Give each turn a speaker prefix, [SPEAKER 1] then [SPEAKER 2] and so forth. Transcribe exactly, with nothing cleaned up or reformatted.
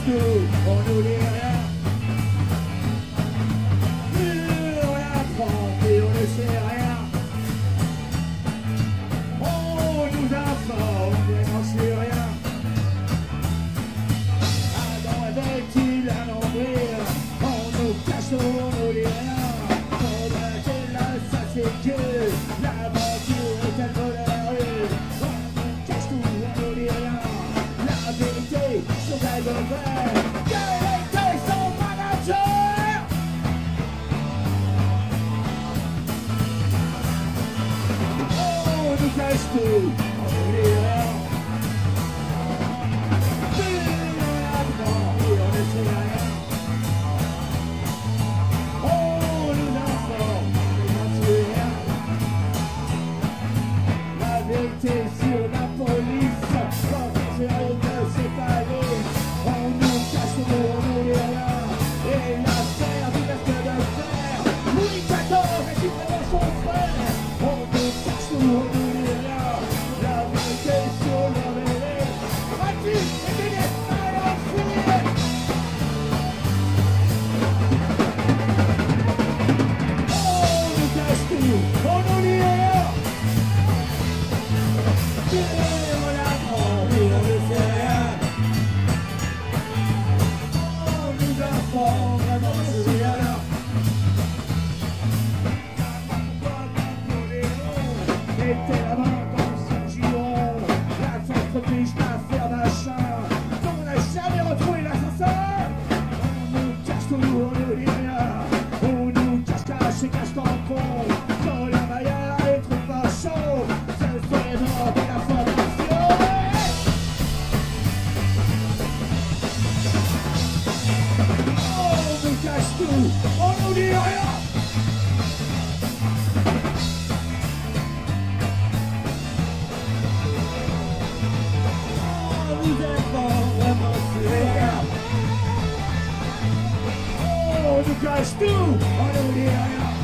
[SPEAKER 1] cache tout, on n'oublie rien. Plus rien prend et on ne sait rien. On nous informe mais n'en sait rien. Adam avait-il un nombril? On nous cache tout, on n'oublie rien. Faudrait-il là, ça c'est que l'aventure est un vol à la rue. On nous cache tout, on n'oublie rien. La vérité sur ta gueule. Quel était son manager? On nous cache tout, on n'oublie rien. Plus on apprend et on ne sait rien. On nous informe mais n'en sait rien. La vérité sur la police, quand c'est à eux de s'étaler. On nous cache tout, on n'oublie rien. Et l'affaire du reste de fer, Louis quatorze est vraiment son frère. On nous cache tout, on n'oublie rien. La vérité sur le relais, Mathilde et Dédette à l'enfer. On nous cache tout, on n'oublie rien. Plus on apprend, plus on ne sait rien. On nous informe, vraiment c'est rien. Pourquoi Napoléon était là-bas dans son giron? La fête riche, l'affaire machin. On n'a jamais retrouvé l'assassin. On nous cache tout, on ne dit rien. On nous cache, cache et cache tampon. Quand la maillard est trop pas chaud, ce serait drôle de la formation. On nous cache tout, on nous dit rien. On nous informe, vraiment c'est rien. On nous cache tout, on nous dit rien.